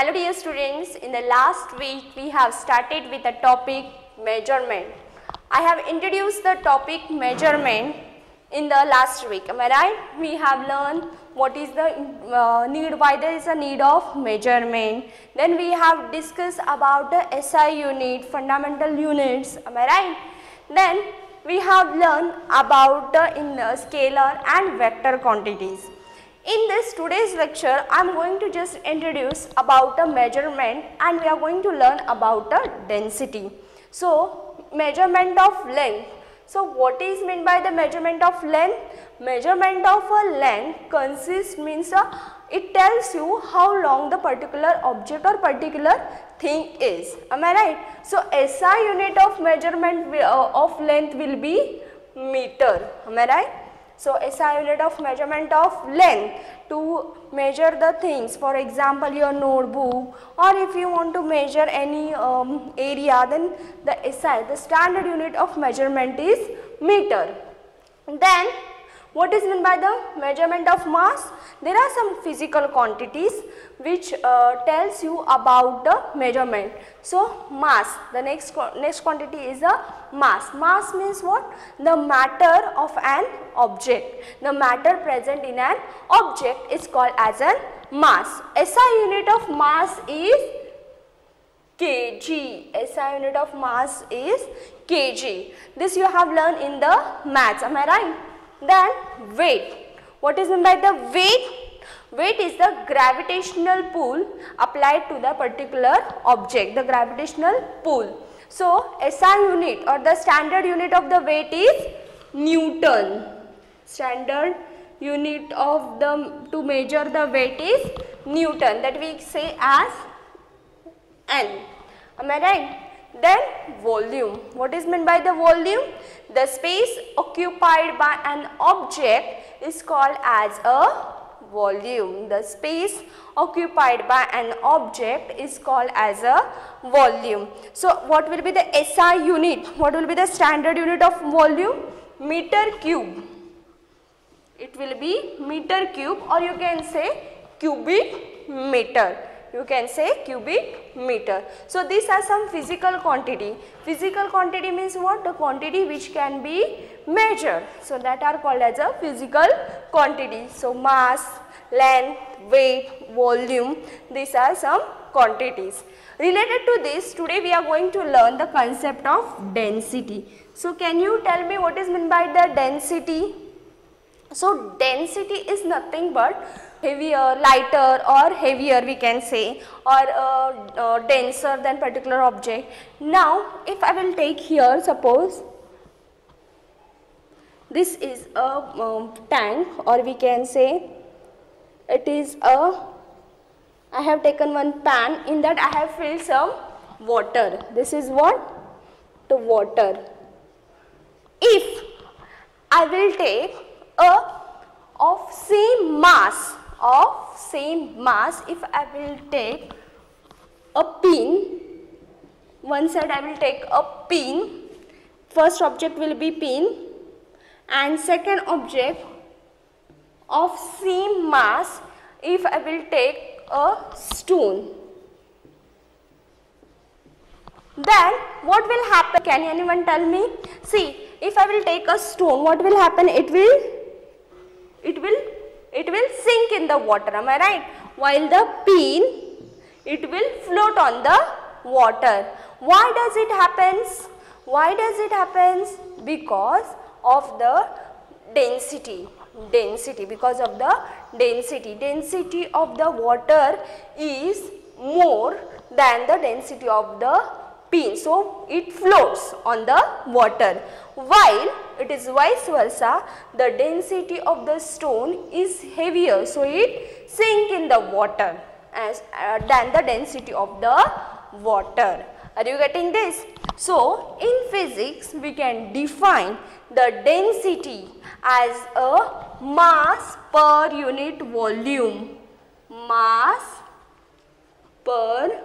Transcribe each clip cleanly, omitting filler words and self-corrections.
Hello dear students, in the last week we have started with the topic measurement. I have introduced the topic measurement in the last week, am I right? We have learned what is the need, why there is a need of measurement. Then we have discussed about the SI unit, fundamental units, am I right? Then we have learned about the scalar and vector quantities. In this today's lecture, I am going to just introduce about the measurement and we are going to learn about the density. So, measurement of length. So, what is meant by the measurement of length? Measurement of a length consists means it tells you how long the particular object or particular thing is. Am I right? So, SI unit of measurement of length will be meter. Am I right? So, SI unit of measurement of length to measure the things, for example your notebook, or if you want to measure any area, then the SI, the standard unit of measurement is meter. Then what is meant by the measurement of mass? There are some physical quantities which tells you about the measurement. So, mass, the next quantity is a mass. Mass means what? The matter of an object. The matter present in an object is called as a mass. SI unit of mass is kg. SI unit of mass is kg. This you have learned in the maths, am I right? Then weight. What is meant by the weight? Weight is the gravitational pull applied to the particular object, the gravitational pull. So, SI unit or the standard unit of the weight is Newton. Standard unit of to measure the weight is Newton, that we say as N. Am I right? Then volume. What is meant by the volume? The space occupied by an object is called as a volume. The space occupied by an object is called as a volume. So, what will be the SI unit? What will be the standard unit of volume? Meter cube. It will be meter cube, or you can say cubic meter. You can say cubic meter. So, these are some physical quantity. Physical quantity means what? The quantity which can be measured. So, that are called as a physical quantity. So, mass, length, weight, volume, these are some quantities. Related to this, today we are going to learn the concept of density. So, can you tell me what is meant by the density? So, density is nothing but heavier, lighter or heavier we can say, or denser than particular object. Now, if I will take here, suppose this is a tank, or we can say it is I have taken one pan, in that I have filled some water. This is what? The water. If I will take of same mass, if I will take a pin, one side I will take a pin, first object will be pin, and second object of same mass, if I will take a stone, then what will happen? Can anyone tell me? See, if I will take a stone, what will happen? It will sink in the water, am I right? While the pin, it will float on the water. Why does it happens? Why does it happens? Because of the density. Because of the density. Density of the water is more than the density of the pin. So, it floats on the water. While it is vice versa, the density of the stone is heavier. So, it sinks in the water as than the density of the water. Are you getting this? So, in physics, we can define the density as a mass per unit volume. Mass per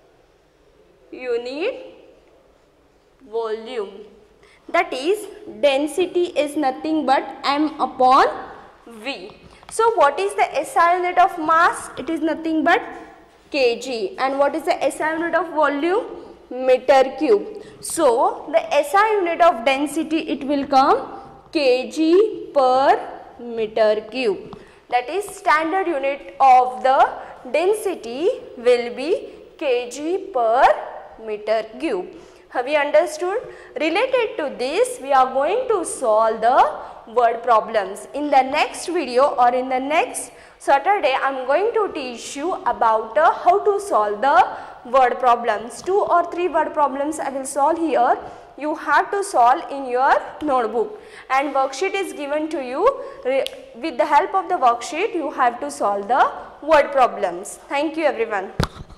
unit volume. That is, density is nothing but m upon v. So, what is the SI unit of mass? It is nothing but kg. And what is the SI unit of volume? Meter cube. So the SI unit of density, it will come kg per meter cube. That is, standard unit of the density will be kg per meter cube. Have you understood? Related to this, we are going to solve the word problems. In the next video or in the next Saturday, I am going to teach you about how to solve the word problems. 2 or 3 word problems I will solve here. You have to solve in your notebook, and worksheet is given to you. With the help of the worksheet, you have to solve the word problems. Thank you everyone.